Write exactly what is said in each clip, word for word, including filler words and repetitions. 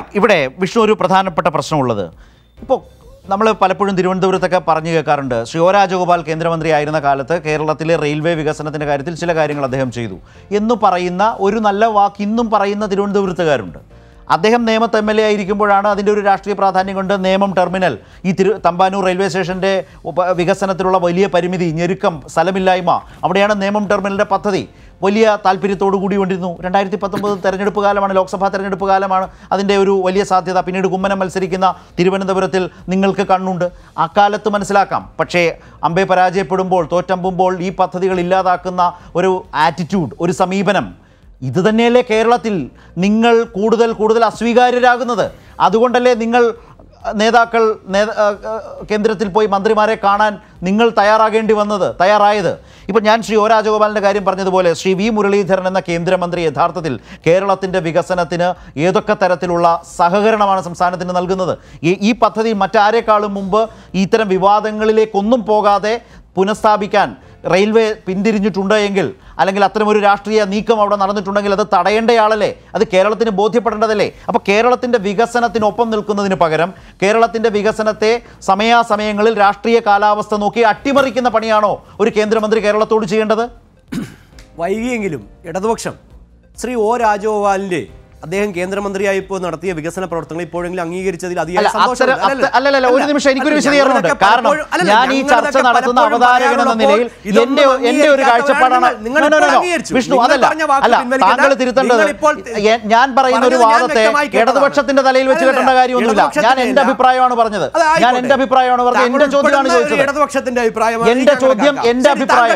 ഇവിടെ വിഷ്ണു ഒരു പ്രധാനപ്പെട്ട പ്രശ്നമുള്ളത് ഇപ്പോൾ നമ്മൾ പലപ്പോഴും തിരുവനന്തപുരത്തൊക്കെ പറഞ്ഞു കേൾക്കാറുണ്ട്. ശ്രീ ഒ രാജഗോപാൽ കേന്ദ്രമന്ത്രി ആയിരുന്ന കാലത്ത് കേരളത്തിലെ റെയിൽവേ വികസനത്തിൻ്റെ കാര്യത്തിൽ ചില കാര്യങ്ങൾ അദ്ദേഹം ചെയ്തു എന്ന് പറയുന്ന ഒരു നല്ല വാക്ക് ഇന്നും പറയുന്ന തിരുവനന്തപുരത്തുകാരുണ്ട്. അദ്ദേഹം നേമത്ത് എം എൽ എ ആയിരിക്കുമ്പോഴാണ് അതിൻ്റെ ഒരു രാഷ്ട്രീയ പ്രാധാന്യം കൊണ്ട് നേമം ടെർമിനൽ ഈ തിരു തമ്പാനൂർ റെയിൽവേ സ്റ്റേഷൻ്റെ വികസനത്തിലുള്ള വലിയ പരിമിതി, ഞെരുക്കം, സ്ഥലമില്ലായ്മ, അവിടെയാണ് നേമം ടെർമിനലിൻ്റെ പദ്ധതി വലിയ താല്പര്യത്തോടു കൂടി കൊണ്ടിരുന്നു. രണ്ടായിരത്തി പത്തൊമ്പത് തെരഞ്ഞെടുപ്പ് കാലമാണ്, ലോക്സഭാ തെരഞ്ഞെടുപ്പ് കാലമാണ് അതിൻ്റെ ഒരു വലിയ സാധ്യത. പിന്നീട് കുമ്മനം മത്സരിക്കുന്ന തിരുവനന്തപുരത്തിൽ നിങ്ങൾക്ക് കണ്ണുണ്ട്, അക്കാലത്ത് മനസ്സിലാക്കാം. പക്ഷേ അമ്പെ പരാജയപ്പെടുമ്പോൾ, തോറ്റമ്പുമ്പോൾ ഈ പദ്ധതികൾ ഇല്ലാതാക്കുന്ന ഒരു ആറ്റിറ്റ്യൂഡ്, ഒരു സമീപനം, ഇത് തന്നെയല്ലേ കേരളത്തിൽ നിങ്ങൾ കൂടുതൽ കൂടുതൽ അസ്വീകാര്യരാകുന്നത്? അതുകൊണ്ടല്ലേ നിങ്ങൾ നേതാക്കൾ കേന്ദ്രത്തിൽ പോയി മന്ത്രിമാരെ കാണാൻ നിങ്ങൾ തയ്യാറാകേണ്ടി വന്നത്, തയ്യാറായത്. ഇപ്പോൾ ഞാൻ ശ്രീ ഒ രാജഗോപാലിൻ്റെ കാര്യം പറഞ്ഞതുപോലെ ശ്രീ വി മുരളീധരൻ എന്ന കേന്ദ്രമന്ത്രി യഥാർത്ഥത്തിൽ കേരളത്തിൻ്റെ വികസനത്തിന് ഏതൊക്കെ തരത്തിലുള്ള സഹകരണമാണ് സംസ്ഥാനത്തിന് നൽകുന്നത്? ഈ പദ്ധതി മറ്റാരേക്കാളും മുമ്പ് ഇത്തരം വിവാദങ്ങളിലേക്കൊന്നും പോകാതെ പുനഃസ്ഥാപിക്കാൻ റെയിൽവേ പിന്തിരിഞ്ഞിട്ടുണ്ട് എങ്കിൽ, അല്ലെങ്കിൽ അത്തരമൊരു രാഷ്ട്രീയ നീക്കം അവിടെ നടന്നിട്ടുണ്ടെങ്കിൽ അത് തടയേണ്ടയാളല്ലേ? അത് കേരളത്തിന് ബോധ്യപ്പെടേണ്ടതല്ലേ? അപ്പോൾ കേരളത്തിൻ്റെ വികസനത്തിനൊപ്പം നിൽക്കുന്നതിന് പകരം കേരളത്തിൻ്റെ വികസനത്തെ സമയാസമയങ്ങളിൽ രാഷ്ട്രീയ കാലാവസ്ഥ നോക്കി അട്ടിമറിക്കുന്ന പണിയാണോ ഒരു കേന്ദ്രമന്ത്രി കേരളത്തോട് ചെയ്യേണ്ടത്? വൈകിയെങ്കിലും ഇടതുപക്ഷം ശ്രീ ഒ രാജഗോപാലിൻ്റെ അദ്ദേഹം കേന്ദ്രമന്ത്രിയായി ഇപ്പോൾ നടത്തിയ വികസന പ്രവർത്തനങ്ങൾ ഇപ്പോഴെങ്കിലും അംഗീകരിച്ചതിൽ അതിയായ സന്തോഷം. അല്ലല്ല, ഒരു നിമിഷം എനിക്കൊരു വിശദീകരണമുണ്ട്. കാരണം ഞാൻ ഈ ചർച്ച നടത്തുന്ന അവതാരകൻ എന്ന നിലയിൽ എന്റെ എന്റെ ഒരു കാഴ്ചപ്പാടാണ്. വിഷ്ണു, അതല്ല അല്ല താങ്കൾ തിരുത്തേണ്ടത്. ഞാൻ പറയുന്ന ഒരു വാദത്തെ ഇടതുപക്ഷത്തിന്റെ തലയിൽ വെച്ച് കെട്ടേണ്ട കാര്യമൊന്നുമില്ല. ഞാൻ എന്റെ അഭിപ്രായമാണ് പറഞ്ഞത്. ഞാൻ എന്റെ അഭിപ്രായമാണ് പറഞ്ഞത്. എന്റെ ചോദ്യമാണ് ചോദിച്ചത്. ഇടതുപക്ഷത്തിന്റെ അഭിപ്രായം, എന്റെ ചോദ്യം, എന്റെ അഭിപ്രായം.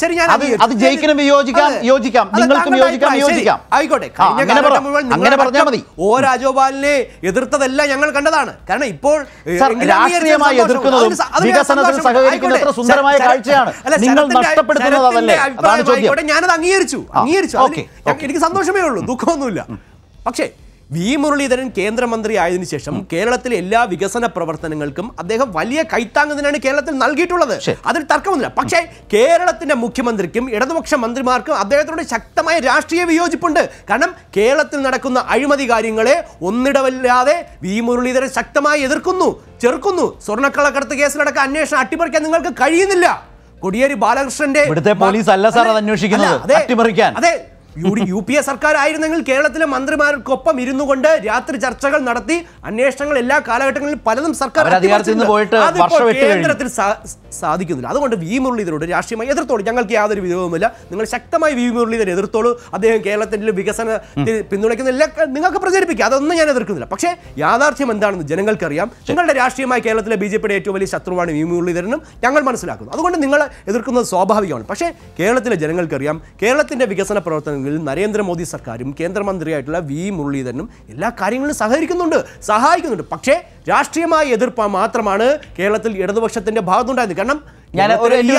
അത് ജയിക്കണം, വിയോജിക്കാം, യോജിക്കാം, നിങ്ങൾക്കും യോജിക്കാം, വിയോജിക്കാം, ആയിക്കോട്ടെ. അങ്ങനെ പറഞ്ഞാൽ മതി. ഒ രാജഗോപാലിനെ എതിർത്തതെല്ലാം ഞങ്ങൾ കണ്ടതാണ്. കാരണം ഇപ്പോൾ രാഷ്ട്രീയമായി എതിർക്കുന്നതും വികസനത്തിന് സഹകരിക്കുന്ന എത്ര സുന്ദരമായ കാഴ്ചയാണ് നിങ്ങൾ നഷ്ടപ്പെടുത്തുന്നത്. അതല്ലേ, അതാണ് ചോദ്യം. ഞാനത് അംഗീകരിച്ചു അംഗീകരിച്ചു എനിക്ക് സന്തോഷമേ ഉള്ളൂ, ദുഃഖമൊന്നുമില്ല. പക്ഷേ വി മുരളീധരൻ കേന്ദ്രമന്ത്രി ആയതിനു ശേഷം കേരളത്തിലെ എല്ലാ വികസന പ്രവർത്തനങ്ങൾക്കും അദ്ദേഹം വലിയ കൈത്താങ്ങുന്നതിനാണ് കേരളത്തിൽ നൽകിയിട്ടുള്ളത്. അതിൽ തർക്കമൊന്നുമില്ല. പക്ഷേ കേരളത്തിന്റെ മുഖ്യമന്ത്രിക്കും ഇടതുപക്ഷ മന്ത്രിമാർക്കും അദ്ദേഹത്തോട് ശക്തമായ രാഷ്ട്രീയ വിയോജിപ്പുണ്ട്. കാരണം കേരളത്തിൽ നടക്കുന്ന അഴിമതി കാര്യങ്ങളെ ഒന്നിടവില്ലാതെ വി മുരളീധരൻ ശക്തമായി എതിർക്കുന്നു, ചെറുക്കുന്നു. സ്വർണ്ണക്കള്ളക്കടത്ത് കേസിലടക്കം അന്വേഷണം അട്ടിമറിക്കാൻ നിങ്ങൾക്ക് കഴിയുന്നില്ല. കോടിയേരി ബാലകൃഷ്ണന്റെ പോലീസ് അല്ല സാർ അത് അന്വേഷിക്കുന്നത്, അട്ടിമറിക്കാൻ. അതെ, യു പി എ സർക്കാർ ആയിരുന്നെങ്കിൽ കേരളത്തിലെ മന്ത്രിമാർക്കൊപ്പം ഇരുന്നു കൊണ്ട് രാത്രി ചർച്ചകൾ നടത്തി അന്വേഷണങ്ങൾ എല്ലാ കാലഘട്ടങ്ങളിലും പലതും സർക്കാർ കേന്ദ്രത്തിൽ സാധിക്കുന്നില്ല. അതുകൊണ്ട് വി മുരളീധരോട് രാഷ്ട്രീയമായി എതിർത്തോളൂ, ഞങ്ങൾക്ക് യാതൊരു വിധവുമില്ല. നിങ്ങൾ ശക്തമായി വി മുരളീധരൻ എതിർത്തോളൂ. അദ്ദേഹം കേരളത്തിന്റെ വികസനത്തിൽ പിന്തുണയ്ക്കുന്ന എല്ലാ നിങ്ങൾക്ക് പ്രചരിപ്പിക്കുക, അതൊന്നും ഞാൻ എതിർക്കുന്നില്ല. പക്ഷേ യാഥാർത്ഥ്യം എന്താണെന്ന് ജനങ്ങൾക്കറിയാം. നിങ്ങളുടെ രാഷ്ട്രീയമായി കേരളത്തിലെ ബി ജെ പിയുടെ ഏറ്റവും വലിയ ശത്രുവാണ് വി മുരളീധരനും ഞങ്ങൾ മനസ്സിലാക്കുന്നു. അതുകൊണ്ട് നിങ്ങൾ എതിർക്കുന്നത് സ്വാഭാവികമാണ്. പക്ഷേ കേരളത്തിലെ ജനങ്ങൾക്കറിയാം കേരളത്തിന്റെ വികസന പ്രവർത്തനങ്ങൾ നരേന്ദ്രമോദി സർക്കാരും കേന്ദ്രമന്ത്രിയായിട്ടുള്ള വി മുരളീധരനും എല്ലാ കാര്യങ്ങളിലും സഹകരിക്കുന്നുണ്ട്, സഹായിക്കുന്നുണ്ട്. പക്ഷേ രാഷ്ട്രീയമായ എതിർപ്പ് മാത്രമാണ് കേരളത്തിൽ ഇടതുപക്ഷത്തിന്റെ ഭാഗത്തുണ്ടായത്. കാരണം ഞാൻ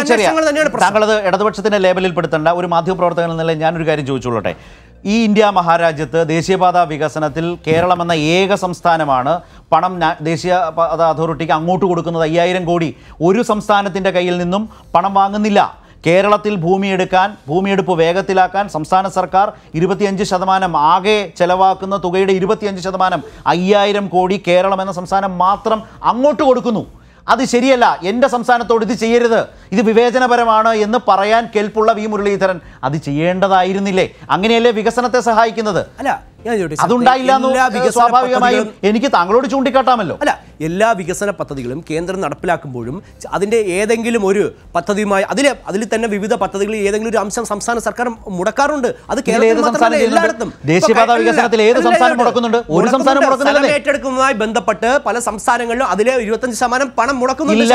താങ്കളത് ഇടതുപക്ഷത്തിന്റെ ലേബലിൽ പെടുത്തേണ്ട ഒരു മാധ്യമപ്രവർത്തകൻ എന്ന നിലയിൽ ഞാനൊരു കാര്യം ചോദിച്ചോളട്ടെ. ഈ ഇന്ത്യ മഹാരാജ്യത്ത് ദേശീയപാത വികസനത്തിൽ കേരളം എന്ന ഏക സംസ്ഥാനമാണ് പണം ദേശീയപാത അതോറിറ്റിക്ക് അങ്ങോട്ട് കൊടുക്കുന്നത്. അയ്യായിരം കോടി ഒരു സംസ്ഥാനത്തിൻ്റെ കയ്യിൽ നിന്നും പണം വാങ്ങുന്നില്ല. കേരളത്തിൽ ഭൂമിയെടുക്കാൻ, ഭൂമിയെടുപ്പ് വേഗത്തിലാക്കാൻ സംസ്ഥാന സർക്കാർ ഇരുപത്തിയഞ്ച് ശതമാനം ആകെ ചെലവാക്കുന്ന തുകയുടെ ഇരുപത്തിയഞ്ച് ശതമാനം അയ്യായിരം കോടി കേരളം എന്ന സംസ്ഥാനം മാത്രം അങ്ങോട്ട് കൊടുക്കുന്നു. അത് ശരിയല്ല, എൻ്റെ സംസ്ഥാനത്തോട് ഇത് ചെയ്യരുത്, ഇത് വിവേചനപരമാണ് എന്ന് പറയാൻ കെൽപ്പുള്ള വി മുരളീധരൻ അത് ചെയ്യേണ്ടതായിരുന്നില്ലേ? അങ്ങനെയല്ലേ വികസനത്തെ സഹായിക്കുന്നത്? അല്ല, അതുണ്ടായില്ല എന്ന് സ്വാഭാവികമായും എനിക്ക് താങ്കളോട് ചൂണ്ടിക്കാട്ടാമല്ലോ. അല്ല, എല്ലാ വികസന പദ്ധതികളും കേന്ദ്രം നടപ്പിലാക്കുമ്പോഴും അതിന്റെ ഏതെങ്കിലും ഒരു പദ്ധതിയുമായി അതിൽ അതിൽ തന്നെ വിവിധ പദ്ധതികളിൽ ഏതെങ്കിലും ഒരു അംശം സംസ്ഥാന സർക്കാർ മുടക്കാറുണ്ട്. അത് എല്ലായിടത്തും ദേശീയപാത വികസനത്തിൽ ഏത് സംസ്ഥാനം മുടക്കുന്നുണ്ട്? ഒരു സംസ്ഥാനം മുടക്കുന്നില്ല. ഏറ്റെടുക്കുന്നതുമായി ബന്ധപ്പെട്ട് പല സംസ്ഥാനങ്ങളിലും അതിലെ ഇരുപത്തഞ്ച് ശതമാനം പണം മുടക്കുന്നുണ്ട്.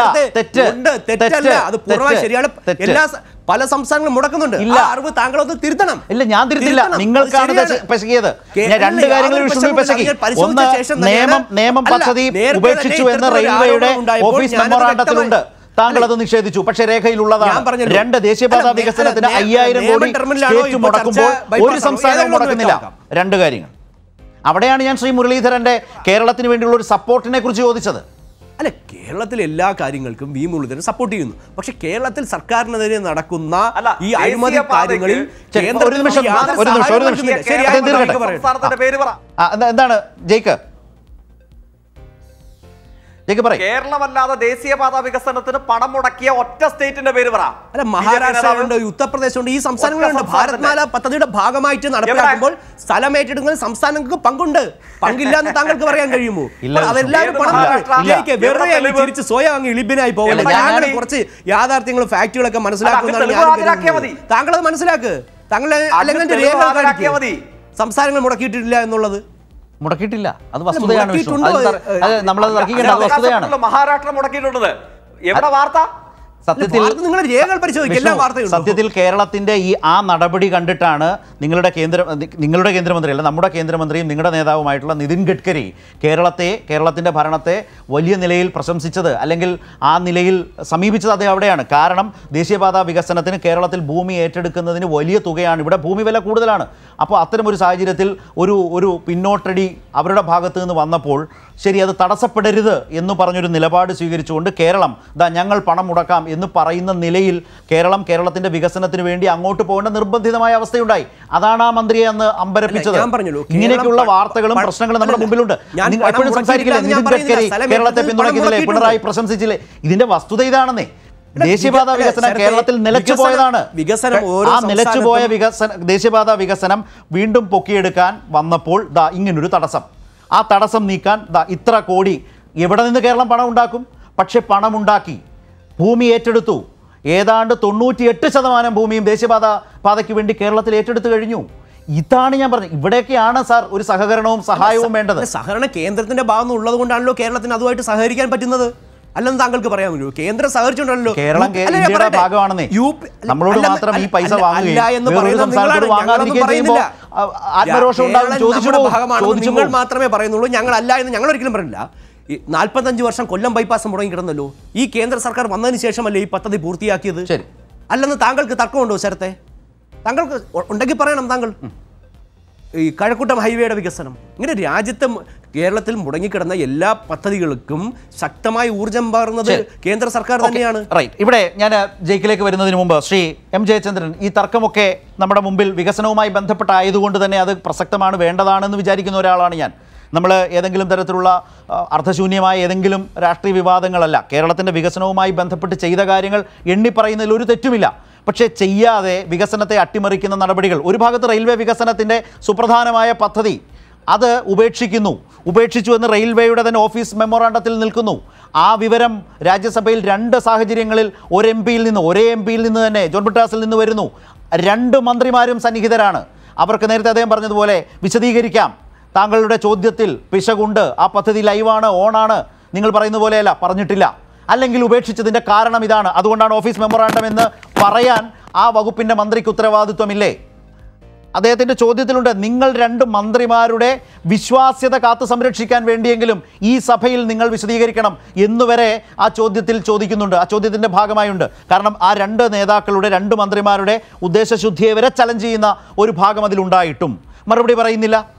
തെറ്റല്ല, അത് പൂർണ്ണമായി ശരിയാണ്. എല്ലാ പല സംസ്ഥാനങ്ങളും മുടക്കുന്നുണ്ട്. അറിവ് താങ്കളൊന്ന് തിരുത്തണം. ഇല്ല, ഞാൻ തിരുത്തില്ല, നിങ്ങൾക്കാണ് പെശകിയത്. ഞാൻ രണ്ട് കാര്യങ്ങൾ ഒന്ന്, നിയമം നിയമം പദ്ധതി ഉപേക്ഷിച്ചു എന്ന് റെയിൽവേയുടെ ഓഫീസ് മെമ്മോറാണ്ടത്തിലുണ്ട്, താങ്കൾ അത് നിഷേധിച്ചു. പക്ഷേ രേഖയിലുള്ളതാണ്. രണ്ട്, ദേശീയപാത വികസനത്തിന് അയ്യായിരം കോടി സ്റ്റേറ്റ് മുടക്കുമ്പോൾ ഒരു സംസ്ഥാനവും മുടക്കുന്നില്ല. രണ്ട് കാര്യങ്ങൾ. അവിടെയാണ് ഞാൻ ശ്രീ മുരളീധരന്റെ കേരളത്തിന് വേണ്ടിയുള്ള ഒരു സപ്പോർട്ടിനെ കുറിച്ച് ചോദിച്ചത്. അല്ല, കേരളത്തിലെ എല്ലാ കാര്യങ്ങൾക്കും വി മുരളീധരൻ സപ്പോർട്ട് ചെയ്യുന്നു. പക്ഷെ കേരളത്തിൽ സർക്കാരിനെതിരെ നടക്കുന്ന ഈ അഴിമതി കാര്യങ്ങളിൽ എന്താണ് ജയിക്ക്? കേരളമല്ലാതെ ദേശീയപാത വികസനത്തിന് പണം മുടക്കിയ ഒറ്റ സ്റ്റേറ്റിന്റെ പേര് പറ. അല്ല, മഹാരാഷ്ട്രയുണ്ട്, ഉത്തർപ്രദേശുണ്ട്, ഈ സംസ്ഥാനങ്ങളുണ്ട്. ഭാരത്മാല പദ്ധതിയുടെ ഭാഗമായിട്ട് നടപ്പിലാക്കുമ്പോൾ സ്ഥലം ഏറ്റെടുക്കുന്ന സംസ്ഥാനങ്ങൾക്ക് പങ്കുണ്ട്. പങ്കില്ല എന്ന് താങ്കൾക്ക് പറയാൻ കഴിയുമോ? അവരെല്ലാവരും പണം തിരിച്ച് സ്വയം അങ്ങ് ഇളിബിനായി പോകില്ല. ഞാൻ കുറച്ച് യാഥാർത്ഥ്യങ്ങളും ഫാക്ടുകളൊക്കെ മനസ്സിലാക്കുന്നതാണ്. താങ്കൾ അത് മനസ്സിലാക്ക്. താങ്കൾ അല്ലെങ്കിൽ രേഖ സംസ്ഥാനങ്ങൾ മുടക്കിയിട്ടില്ല എന്നുള്ളത് മുടക്കിയിട്ടില്ല, അത് വസ്തുതയാണ്. നമ്മളത് തർക്കിക്കേണ്ട വസ്തുതയാണ്. മഹാരാഷ്ട്ര മുടക്കിയിട്ടുള്ളത് എവിടെ വാർത്ത? സത്യത്തിൽ സത്യത്തിൽ കേരളത്തിന്റെ ഈ ആ നടപടി കണ്ടിട്ടാണ് നിങ്ങളുടെ കേന്ദ്ര നിങ്ങളുടെ കേന്ദ്രമന്ത്രി അല്ല നമ്മുടെ കേന്ദ്രമന്ത്രിയും നിങ്ങളുടെ നേതാവുമായിട്ടുള്ള നിതിൻ ഗഡ്കരി കേരളത്തെ കേരളത്തിന്റെ ഭരണത്തെ വലിയ നിലയിൽ പ്രശംസിച്ചത്, അല്ലെങ്കിൽ ആ നിലയിൽ സമീപിച്ചത് അദ്ദേഹം അവിടെയാണ്. കാരണം ദേശീയപാത വികസനത്തിന് കേരളത്തിൽ ഭൂമി ഏറ്റെടുക്കുന്നതിന് വലിയ തുകയാണ്, ഇവിടെ ഭൂമി വില കൂടുതലാണ്. അപ്പോൾ അത്തരമൊരു സാഹചര്യത്തിൽ ഒരു ഒരു പിന്നോട്ടടി അവരുടെ ഭാഗത്തു നിന്ന് വന്നപ്പോൾ ശരി, അത് തടസ്സപ്പെടരുത് എന്ന് പറഞ്ഞൊരു നിലപാട് സ്വീകരിച്ചുകൊണ്ട് കേരളം ദാ ഞങ്ങൾ പണം മുടക്കാം എന്ന് പറയുന്ന നിലയിൽ കേരളം കേരളത്തിന്റെ വികസനത്തിന് വേണ്ടി അങ്ങോട്ട് പോകേണ്ട നിർബന്ധിതമായ അവസ്ഥയുണ്ടായി. അതാണ് ആ മന്ത്രിയെ അന്ന് അമ്പരപ്പിച്ചത്. ഇങ്ങനെയൊക്കെയുള്ള വാർത്തകളും പ്രശ്നങ്ങളും നമ്മുടെ മുമ്പിലുണ്ട്. എപ്പോഴും സംസാരിക്കില്ലേ നിതിൻ ഗഡ്കരി കേരളത്തെ പിന്തുണയ്ക്കുന്നില്ലേ, പിണറായി പ്രശംസിച്ചില്ലേ? ഇതിന്റെ വസ്തുത ഇതാണെന്നേ. ദേശീയപാത വികസനം കേരളത്തിൽ നിലച്ചുപോയതാണ്. ആ നിലച്ചുപോയ വികസന ദേശീയപാത വികസനം വീണ്ടും പൊക്കിയെടുക്കാൻ വന്നപ്പോൾ ദാ ഇങ്ങനൊരു തടസ്സം. ആ തടസ്സം നീക്കാൻ ദാ ഇത്ര കോടി എവിടെ നിന്ന് കേരളം പണം ഉണ്ടാക്കും? പക്ഷെ പണമുണ്ടാക്കി, ഭൂമി ഏറ്റെടുത്തു. ഏതാണ്ട് തൊണ്ണൂറ്റിയെട്ട് ശതമാനം ഭൂമിയും ദേശീയപാത പാതയ്ക്ക് വേണ്ടി കേരളത്തിൽ ഏറ്റെടുത്തു കഴിഞ്ഞു. ഇതാണ് ഞാൻ പറഞ്ഞത്. ഇവിടെയൊക്കെയാണ് സാർ ഒരു സഹകരണവും സഹായവും വേണ്ടത്. സഹകരണ കേന്ദ്രത്തിന്റെ ഭാഗം ഉള്ളത് കൊണ്ടാണല്ലോ കേരളത്തിന് അതുമായിട്ട് സഹകരിക്കാൻ പറ്റുന്നത്. അല്ലെന്ന് താങ്കൾക്ക് പറയാൻ പറ്റുമോ? കേന്ദ്രം സഹകരിച്ചുകൊണ്ടല്ലോ. കേരളം ഇന്ത്യയുടെ ഭാഗമാണെന്നേ. നമ്മളോട് മാത്രം ഈ പൈസ വാങ്ങുകയും ആത്മരോഷം നിങ്ങൾ മാത്രമേ പറയുന്നുള്ളൂ, ഞങ്ങളല്ല എന്ന് ഞങ്ങൾ ഒരിക്കലും പറയില്ല. ഈ നാൽപ്പത്തഞ്ച് വർഷം കൊല്ലം ബൈപ്പാസ് മുടങ്ങി കിടന്നല്ലോ. ഈ കേന്ദ്ര സർക്കാർ വന്നതിന് ശേഷമല്ലേ ഈ പദ്ധതി പൂർത്തിയാക്കിയത്? ശരി, അല്ലെന്ന് താങ്കൾക്ക് തർക്കമുണ്ടോ ശരത്തെ? താങ്കൾക്ക് ഉണ്ടെങ്കിൽ പറയണം. താങ്കൾ ഈ കഴക്കൂട്ടം ഹൈവേയുടെ വികസനം, ഇങ്ങനെ രാജ്യത്തെ കേരളത്തിൽ മുടങ്ങിക്കിടന്ന എല്ലാ പദ്ധതികൾക്കും ശക്തമായി ഊർജ്ജം പകർന്നത് കേന്ദ്ര സർക്കാർ തന്നെയാണ്. റൈറ്റ്. ഇവിടെ ഞാൻ ജയിക്കിലേക്ക് വരുന്നതിന് മുമ്പ് ശ്രീ എം ജയചന്ദ്രൻ, ഈ തർക്കമൊക്കെ നമ്മുടെ മുമ്പിൽ വികസനവുമായി ബന്ധപ്പെട്ടായതുകൊണ്ട് തന്നെ അത് പ്രസക്തമാണ്, വേണ്ടതാണെന്ന് വിചാരിക്കുന്ന ഒരാളാണ് ഞാൻ. നമ്മൾ ഏതെങ്കിലും തരത്തിലുള്ള അർത്ഥശൂന്യമായ ഏതെങ്കിലും രാഷ്ട്രീയ വിവാദങ്ങളല്ല. കേരളത്തിൻ്റെ വികസനവുമായി ബന്ധപ്പെട്ട് ചെയ്ത കാര്യങ്ങൾ എണ്ണിപ്പറയുന്നതിൽ ഒരു തെറ്റുമില്ല. പക്ഷേ ചെയ്യാതെ വികസനത്തെ അട്ടിമറിക്കുന്ന നടപടികൾ, ഒരു ഭാഗത്ത് റെയിൽവേ വികസനത്തിൻ്റെ സുപ്രധാനമായ പദ്ധതി അത് ഉപേക്ഷിക്കുന്നു. ഉപേക്ഷിച്ചു എന്ന് റെയിൽവേയുടെ തന്നെ ഓഫീസ് മെമ്മോറാണ്ടത്തിൽ നിൽക്കുന്നു. ആ വിവരം രാജ്യസഭയിൽ രണ്ട് സാഹചര്യങ്ങളിൽ ഒരു എം പിയിൽ നിന്ന് ഒരേ എം പിയിൽ നിന്ന് തന്നെ ജോൺ ബ്രിട്ടാസിൽ നിന്ന് വരുന്നു. രണ്ട് മന്ത്രിമാരും സന്നിഹിതരാണ്. അവർക്ക് നേരത്തെ അദ്ദേഹം പറഞ്ഞതുപോലെ വിശദീകരിക്കാം, താങ്കളുടെ ചോദ്യത്തിൽ പിശകുണ്ട്, ആ പദ്ധതി ലൈവാണ്, ഓണാണ്, നിങ്ങൾ പറയുന്ന പോലെയല്ല, പറഞ്ഞിട്ടില്ല, അല്ലെങ്കിൽ ഉപേക്ഷിച്ചതിൻ്റെ കാരണം ഇതാണ്, അതുകൊണ്ടാണ് ഓഫീസ് മെമ്മോറാണ്ടം എന്ന് പറയാൻ ആ വകുപ്പിൻ്റെ മന്ത്രിക്ക് ഉത്തരവാദിത്വമില്ലേ? അദ്ദേഹത്തിൻ്റെ ചോദ്യത്തിലുണ്ട്, നിങ്ങൾ രണ്ട് മന്ത്രിമാരുടെ വിശ്വാസ്യത കാത്തു സംരക്ഷിക്കാൻ വേണ്ടിയെങ്കിലും ഈ സഭയിൽ നിങ്ങൾ വിശദീകരിക്കണം എന്നുവരെ ആ ചോദ്യത്തിൽ ചോദിക്കുന്നുണ്ട്. ആ ചോദ്യത്തിൻ്റെ ഭാഗമായുണ്ട്. കാരണം ആ രണ്ട് നേതാക്കളുടെ രണ്ട് മന്ത്രിമാരുടെ ഉദ്ദേശശുദ്ധിയെ വരെ ചലഞ്ച് ചെയ്യുന്ന ഒരു ഭാഗം അതിലുണ്ടായിട്ടും മറുപടി പറയുന്നില്ല.